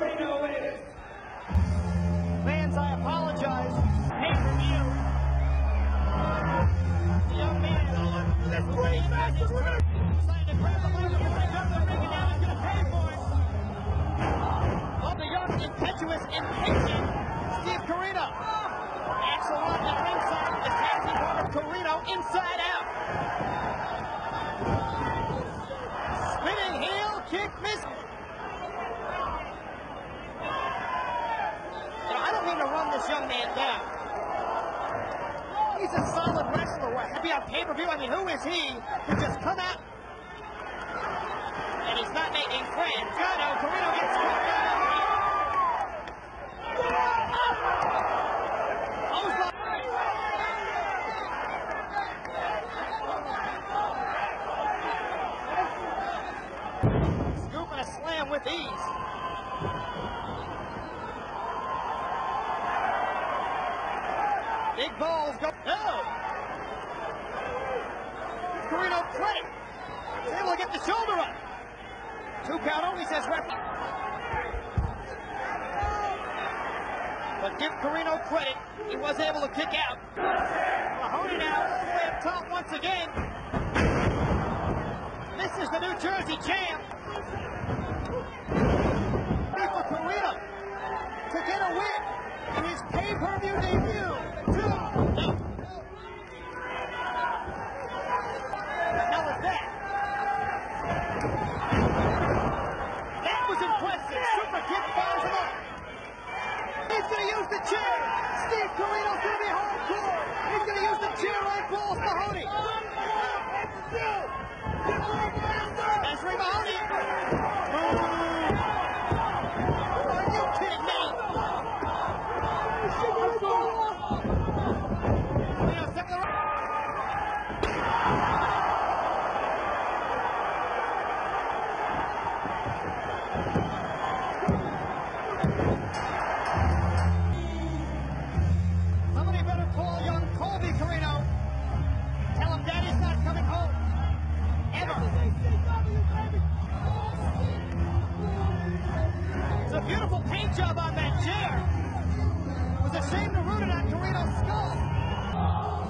Corino is. Fans, I apologize. Pay-per-view. The young man is Let's play faster. We're gonna decided to grab the mic and bring up the ring, and now he's going to pay for it. Oh, the young, impetuous, impatient Steve Corino. Axel on the ringside with the tag team partner Corino inside out. Spinning heel kick miss. I don't mean to run this young man down. He's a solid wrestler. We're happy on pay-per-view. I mean, who is he to just come out? And he's not making friends. Corino gets caught down. Scoop and a slam with ease. Big balls go. No! Corino credit. He's able to get the shoulder up. 2 count only, says referee. But give Corino credit. He was able to kick out. Mahoney now all the way up top once again. This is the New Jersey champ. For Corino to get a win in his pay-per-view debut. That was impressive. Super kick fires him up. He's going to use the chair. Steve Corino's going to be hardcore. He's going to use the chair on Balls Mahoney. That's Ray Mahoney. Are you kidding me? Corino's stepping around. Somebody better call young Colby Corino. Tell him Daddy's not coming home. Ever. It's a beautiful paint job on that chair. It was a shame to root it on Corino's skull.